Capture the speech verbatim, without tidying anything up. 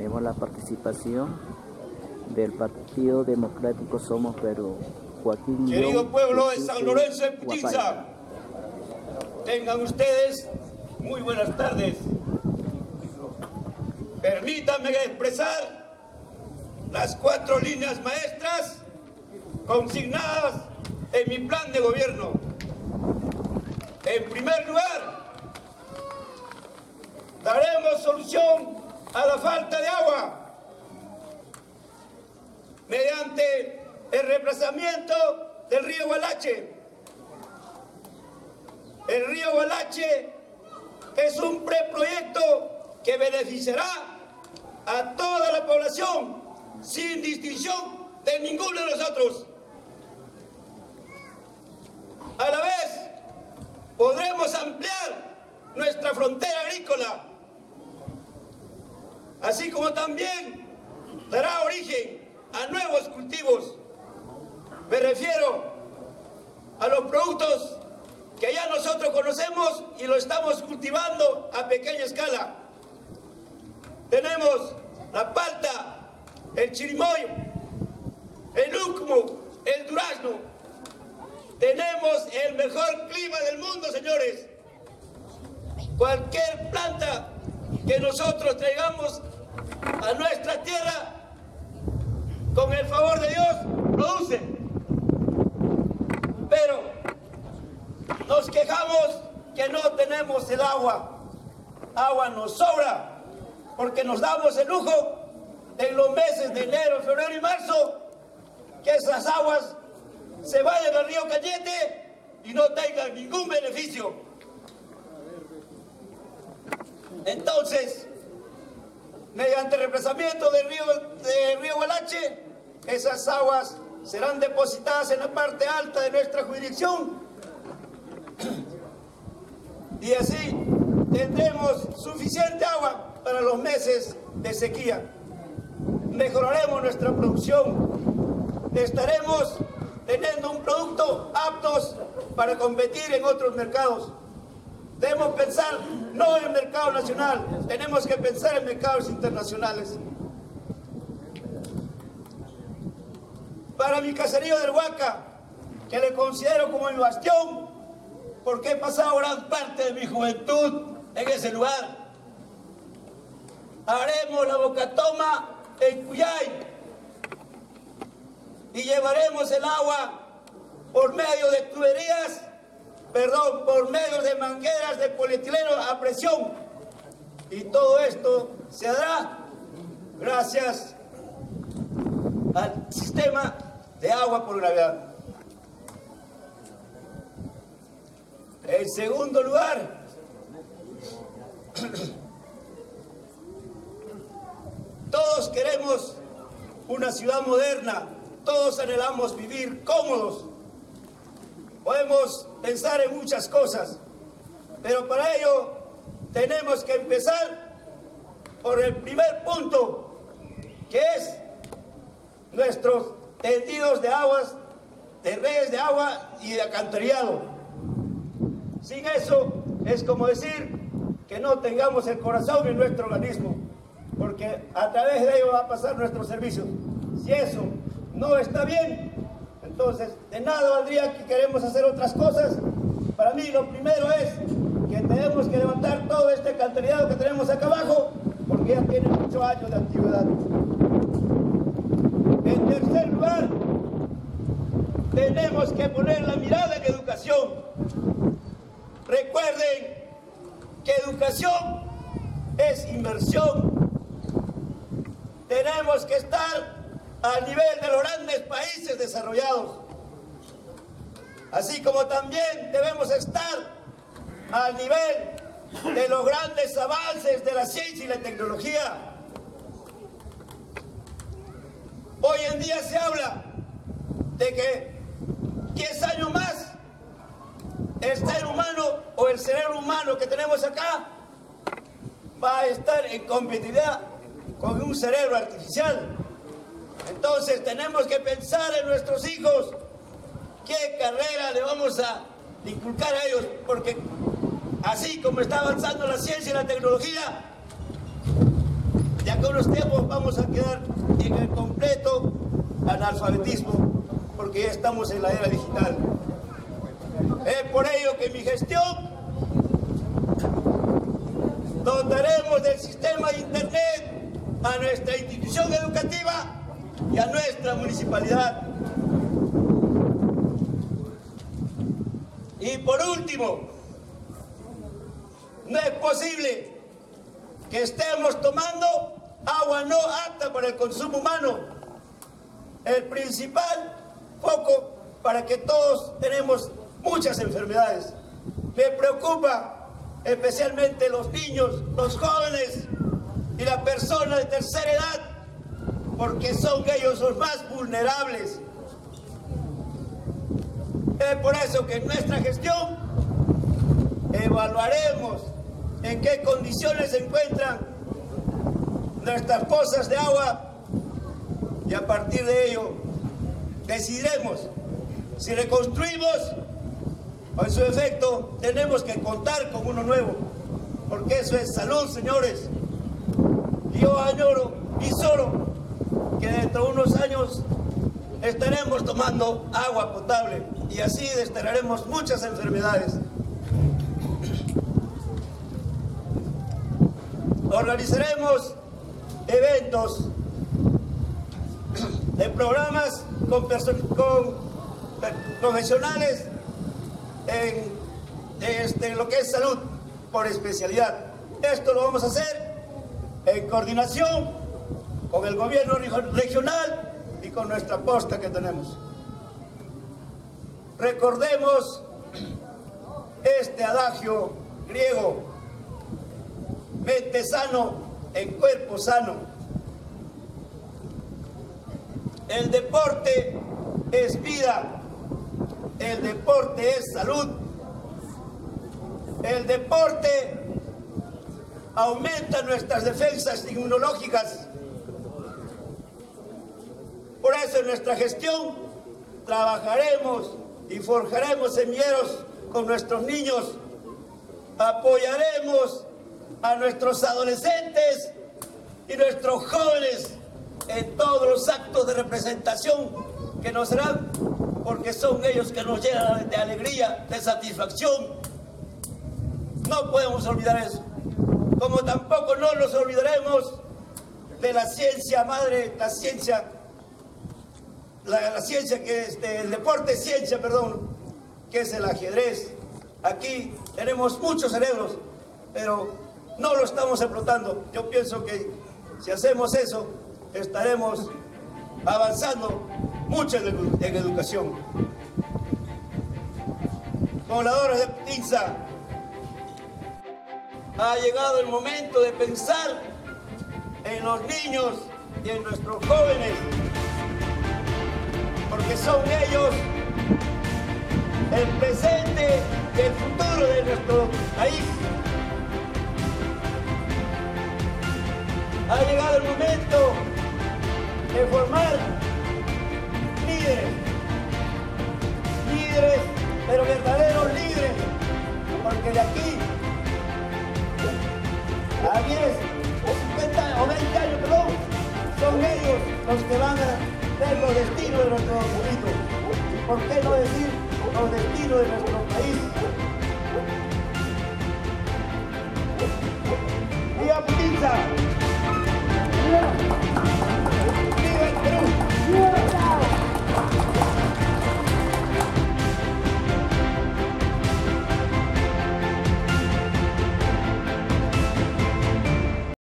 Tenemos la participación del Partido Democrático Somos Perú. Joaquín Querido León, pueblo de Jesús San Lorenzo de Guapaya. Putinza, tengan ustedes muy buenas tardes. Permítanme expresar las cuatro líneas maestras consignadas en mi plan de gobierno. En primer lugar, daremos solución a la falta de agua mediante el reemplazamiento del río Hualache. El río Hualache es un preproyecto que beneficiará a toda la población sin distinción de ninguno de nosotros. A la vez, podremos ampliar nuestra frontera agrícola, así como también dará origen a nuevos cultivos. Me refiero a los productos que ya nosotros conocemos y lo estamos cultivando a pequeña escala. Tenemos la palta, el chirimoyo, el lúcuma, el durazno. Tenemos el mejor clima del mundo, señores. Cualquier planta que nosotros traigamos a nuestra tierra, con el favor de Dios, produce. Pero nos quejamos que no tenemos el agua. Agua nos sobra, porque nos damos el lujo en los meses de enero, febrero y marzo, que esas aguas se vayan al río Cañete y no tengan ningún beneficio. Entonces, mediante el reemplazamiento del río, del río Hualache, esas aguas serán depositadas en la parte alta de nuestra jurisdicción y así tendremos suficiente agua para los meses de sequía. Mejoraremos nuestra producción, estaremos teniendo un producto aptos para competir en otros mercados. Debemos pensar no en el mercado nacional, tenemos que pensar en mercados internacionales. Para mi caserío del Huaca, que le considero como mi bastión, porque he pasado gran parte de mi juventud en ese lugar, haremos la bocatoma en Cuyay y llevaremos el agua por medio de tuberías, perdón, por medio de mangueras de polietileno a presión. Y todo esto se hará gracias al sistema de agua por gravedad. En segundo lugar, todos queremos una ciudad moderna, todos anhelamos vivir cómodos. Podemos pensar en muchas cosas, pero para ello tenemos que empezar por el primer punto, que es nuestros tendidos de aguas, de redes de agua y de alcantarillado. Sin eso es como decir que no tengamos el corazón en nuestro organismo, porque a través de ello va a pasar nuestros servicios. Si eso no está bien, entonces de nada valdría que queremos hacer otras cosas. Para mí lo primero es que tenemos que levantar todo este alcantarillado que tenemos acá abajo, porque ya tiene muchos años de antigüedad. En tercer lugar, tenemos que poner la mirada en educación. Recuerden que educación es inversión. Tenemos que estar al nivel de los grandes países desarrollados, así como también debemos estar al nivel de los grandes avances de la ciencia y la tecnología. Hoy en día se habla de que diez años más el ser humano o el cerebro humano que tenemos acá va a estar en competitividad con un cerebro artificial. Entonces tenemos que pensar en nuestros hijos, qué carrera le vamos a inculcar a ellos, porque así como está avanzando la ciencia y la tecnología, de acá unos tiempos vamos a quedar en el completo analfabetismo, porque ya estamos en la era digital. Es por ello que en mi gestión dotaremos del sistema de internet a nuestra institución educativa y a nuestra municipalidad. Y por último, no es posible que estemos tomando agua no apta para el consumo humano, el principal foco para que todos tenemos muchas enfermedades. Me preocupa especialmente los niños, los jóvenes y las personas de tercera edad, porque son ellos los más vulnerables. Es por eso que en nuestra gestión evaluaremos en qué condiciones se encuentran nuestras pozas de agua y a partir de ello decidiremos si reconstruimos o en su efecto tenemos que contar con uno nuevo, porque eso es salud, señores. Yo añoro y solo que dentro de unos años estaremos tomando agua potable y así desterraremos muchas enfermedades. Organizaremos eventos de programas con, con profesionales en, en, este, en lo que es salud por especialidad. Esto lo vamos a hacer en coordinación con el gobierno regional y con nuestra posta que tenemos. Recordemos este adagio griego: mente sano en cuerpo sano. El deporte es vida, el deporte es salud, el deporte aumenta nuestras defensas inmunológicas. Por eso en nuestra gestión trabajaremos y forjaremos semilleros con nuestros niños, apoyaremos a nuestros adolescentes y nuestros jóvenes en todos los actos de representación que nos serán, porque son ellos que nos llenan de alegría, de satisfacción. No podemos olvidar eso, como tampoco no nos olvidaremos de la ciencia madre, la ciencia, la, la ciencia que es el deporte ciencia, perdón, que es el ajedrez. Aquí tenemos muchos cerebros, pero no lo estamos explotando. Yo pienso que si hacemos eso, estaremos avanzando mucho en, en educación. Pobladores de Putinza, ha llegado el momento de pensar en los niños y en nuestros jóvenes, porque son ellos el presente y el futuro de nuestro país. Ha llegado el momento de formar líderes, líderes, pero verdaderos líderes, porque de aquí a diez o cincuenta o veinte años, perdón, son ellos los que van a ser los destinos de nuestro pueblo. ¿Y por qué no decir los destinos de nuestro país? ¡Viva Putinza! ¡Viva!